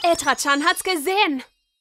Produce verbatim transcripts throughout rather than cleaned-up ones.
Etra-chan hat's gesehen!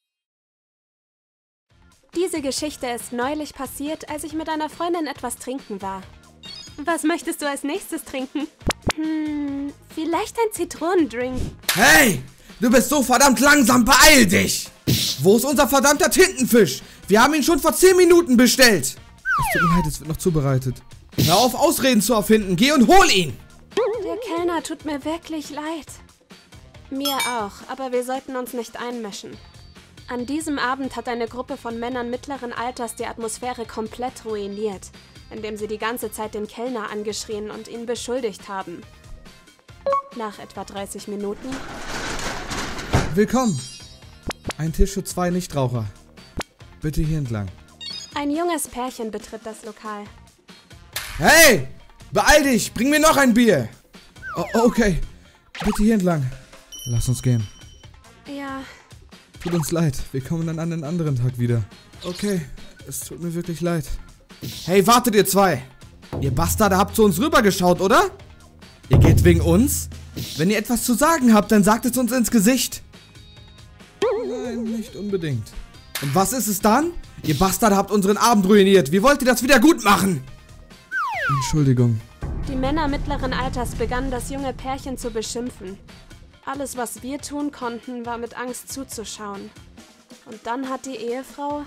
Diese Geschichte ist neulich passiert, als ich mit einer Freundin etwas trinken war. Was möchtest du als nächstes trinken? Hm, vielleicht ein Zitronendrink. Hey! Du bist so verdammt langsam, beeil dich! Wo ist unser verdammter Tintenfisch? Wir haben ihn schon vor zehn Minuten bestellt. Es tut mir leid, es wird noch zubereitet. Hör auf, Ausreden zu erfinden. Geh und hol ihn! Der Kellner tut mir wirklich leid. Mir auch, aber wir sollten uns nicht einmischen. An diesem Abend hat eine Gruppe von Männern mittleren Alters die Atmosphäre komplett ruiniert, indem sie die ganze Zeit den Kellner angeschrien und ihn beschuldigt haben. Nach etwa dreißig Minuten... Willkommen! Ein Tisch für zwei Nichtraucher. Bitte hier entlang. Ein junges Pärchen betritt das Lokal. Hey! Beeil dich! Bring mir noch ein Bier! Oh, okay. Bitte hier entlang. Lass uns gehen. Ja... Tut uns leid. Wir kommen dann an einen anderen Tag wieder. Okay. Es tut mir wirklich leid. Hey, wartet ihr zwei! Ihr Bastarde habt zu uns rübergeschaut, oder? Ihr geht wegen uns? Wenn ihr etwas zu sagen habt, dann sagt es uns ins Gesicht. Nein, nicht unbedingt. Und was ist es dann? Ihr Bastarde habt unseren Abend ruiniert. Wie wollt ihr das wieder gut machen? Entschuldigung. Die Männer mittleren Alters begannen das junge Pärchen zu beschimpfen. Alles, was wir tun konnten, war mit Angst zuzuschauen. Und dann hat die Ehefrau...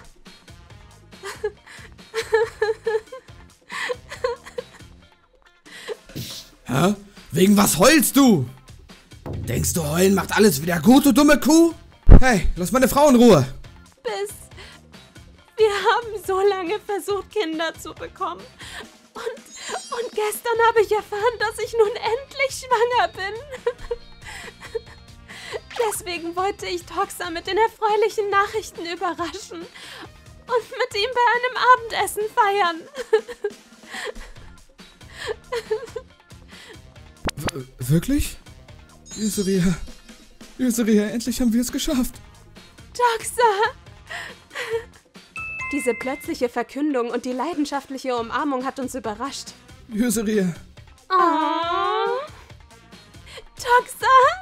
Hä? Wegen was heulst du? Denkst du, heulen macht alles wieder gut, du dumme Kuh? Hey, lass meine Frau in Ruhe. Bis... Wir haben so lange versucht, Kinder zu bekommen. Und, und gestern habe ich erfahren, dass ich nun endlich schwanger bin. Deswegen wollte ich Toxa mit den erfreulichen Nachrichten überraschen und mit ihm bei einem Abendessen feiern. W- wirklich? Yusuria, Yusuria, endlich haben wir es geschafft. Toxa! Diese plötzliche Verkündung und die leidenschaftliche Umarmung hat uns überrascht. Yusuria. Oh. Toxa!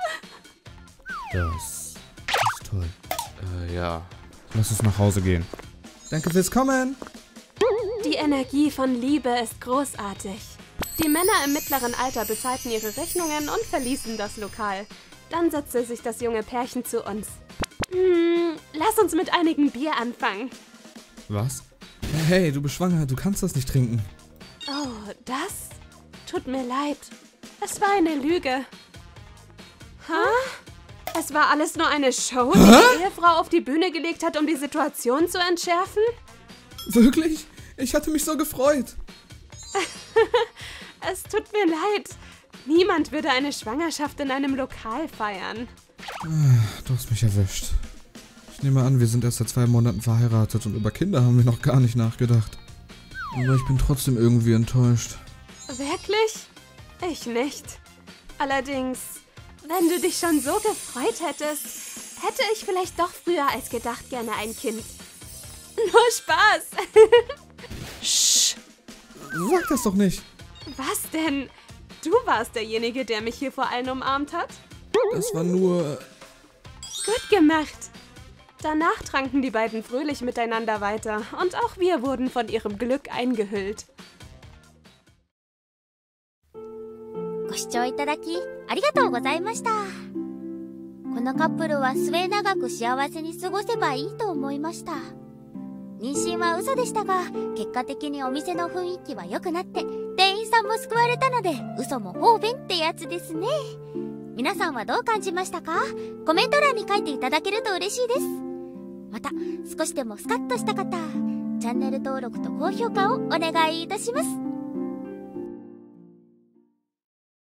Das ist toll. Äh, ja. Lass uns nach Hause gehen. Danke fürs Kommen. Die Energie von Liebe ist großartig. Die Männer im mittleren Alter bezahlten ihre Rechnungen und verließen das Lokal. Dann setzte sich das junge Pärchen zu uns. Hm, lass uns mit einigen Bier anfangen. Was? Hey, du bist schwanger, du kannst das nicht trinken. Oh, das? Tut mir leid. Es war eine Lüge. Hä? Es war alles nur eine Show, die Hä? die Ehefrau auf die Bühne gelegt hat, um die Situation zu entschärfen? Wirklich? Ich hatte mich so gefreut. Es tut mir leid. Niemand würde eine Schwangerschaft in einem Lokal feiern. Du hast mich erwischt. Ich nehme an, wir sind erst seit zwei Monaten verheiratet und über Kinder haben wir noch gar nicht nachgedacht. Aber ich bin trotzdem irgendwie enttäuscht. Wirklich? Ich nicht. Allerdings, wenn du dich schon so gefreut hättest, hätte ich vielleicht doch früher als gedacht gerne ein Kind. Nur Spaß. Sch. Sag das doch nicht. Was denn? Du warst derjenige, der mich hier vor allen umarmt hat? Das war nur... Gut gemacht. Danach tranken die beiden fröhlich miteinander weiter und auch wir wurden von ihrem Glück eingehüllt. ご視聴いただきありがとうございました。このカップルは末永く幸せに過ごせばいいと思いました。妊娠は嘘でしたが、結果的にお店の雰囲気は良くなって、店員さんも救われたので、嘘も方便ってやつですね。皆さんはどう感じましたか？コメント欄に書いていただけると嬉しいです。また、少しでもスカッとした方、チャンネル登録と高評価をお願いいたします。